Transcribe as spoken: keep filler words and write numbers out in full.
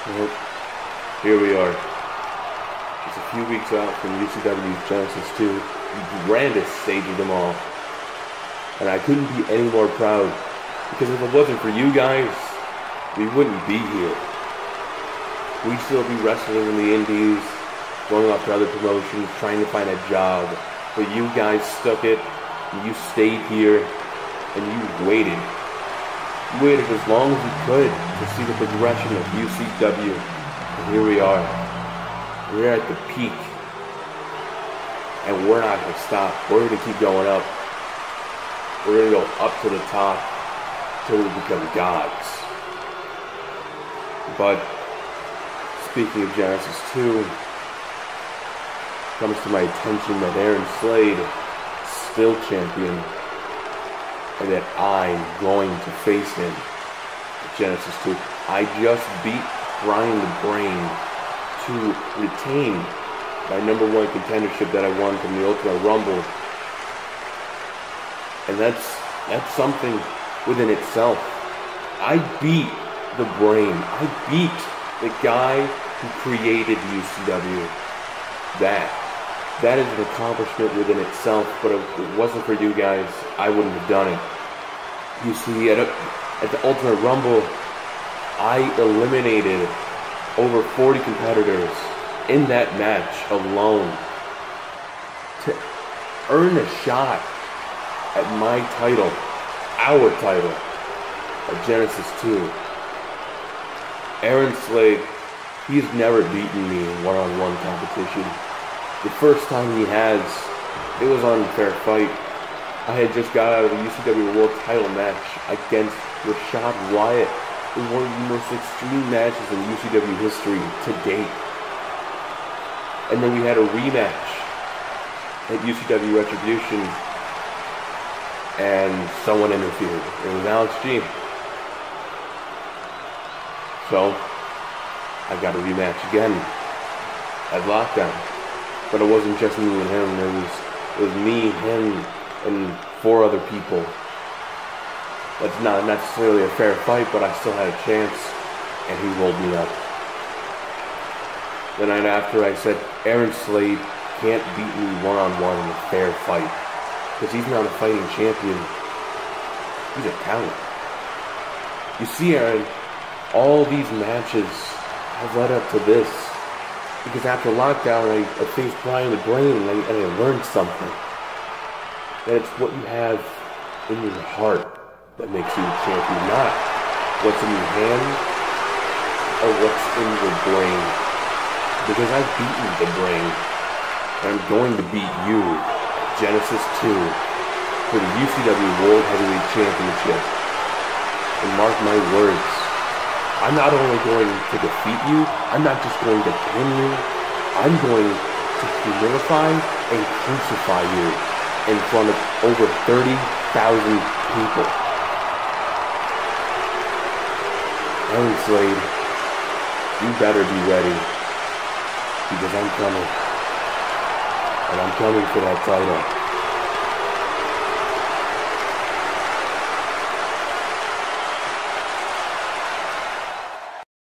Well, here we are. Just a few weeks out from U C W's Genesis two, the grandest stage of them all. And I couldn't be any more proud, because if it wasn't for you guys, we wouldn't be here. We'd still be wrestling in the indies, going off to other promotions, trying to find a job. But you guys stuck it, and you stayed here, and you waited. You waited as long as you could to see the progression of U C W. And here we are. We're at the peak. And we're not going to stop. We're going to keep going up. We're going to go up to the top till we become gods. But speaking of Genesis two, comes to my attention that Aaron Slade is still champion, and that I'm going to face him at Genesis two. I just beat Brian the Brain to retain my number one contendership that I won from the Ultimate Rumble. And that's that's something within itself. I beat the Brain. I beat the guy who created U C W. That. That is an accomplishment within itself, but if it wasn't for you guys, I wouldn't have done it. You see, at, a, at the Ultimate Rumble, I eliminated over forty competitors in that match alone to earn a shot at my title, our title, at Genesis two. Aaron Slade, he's never beaten me in one-on-one competition. The first time he has, it was on Fair Fight. I had just got out of the U C W World Title match against Rashad Wyatt in one of the most extreme matches in U C W history to date. And then we had a rematch at U C W Retribution, and someone interfered. It was Alex G. So, I got a rematch again at Lockdown. But it wasn't just me and him, it was, it was me, him, and four other people. That's not necessarily a fair fight, but I still had a chance, and he rolled me up. The night after, I said, Aaron Slade can't beat me one-on-one in a fair fight, because he's not a fighting champion. He's a talent. You see, Aaron, all these matches have led up to this. Because after Lockdown, I, I faced Brian the Brain, and I, and I learned something. That it's what you have in your heart that makes you a champion, not what's in your hand or what's in your brain. Because I've beaten the Brain, and I'm going to beat you at Genesis two for the U C W World Heavyweight Championship. And mark my words, I'm not only going to defeat you, I'm not just going to pin you, I'm going to humilify and crucify you in front of over thirty thousand people. Aaron Slade, you better be ready, because I'm coming. And I'm coming for that title.